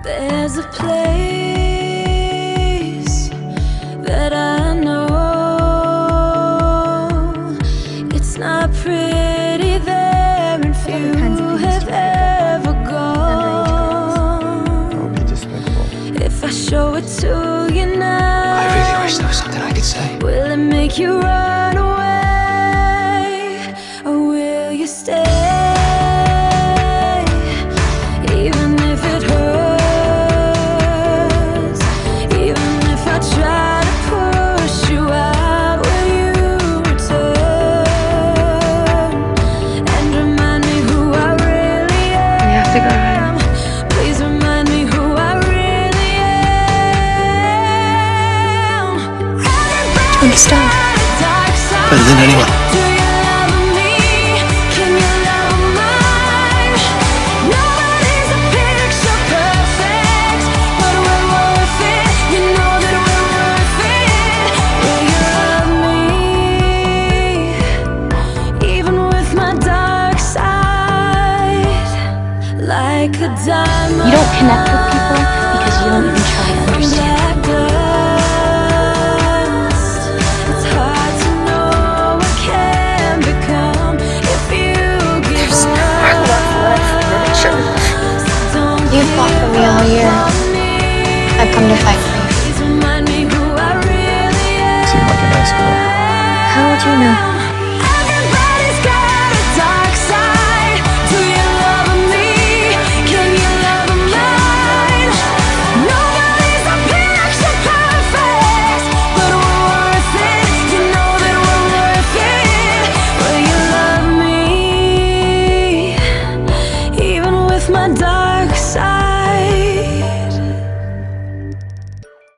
There's a place that I know. It's not pretty there, and few have ever gone. That would be despicable. If I show it to you now, I really wish there was something I could say. will it make you run away, or will you stay? Even if it hurts, even if I try to push you out, will you return and remind me who I really am? We have to go home. Please remind me who I really am. Do you understand? Better than anyone. Do you love me? Can you love mine? Nobody's a picture perfect, but we're worth it. You know that we're worth it. Will you love me, even with my dark side? Like a diamond. You don't connect with people because you don't even try to understand. Black dust. It's hard to know what can become if you give up. You fought for me all year. I've come to fight for you. Please remind me who I really am. Seem like a nice girl. How would you know?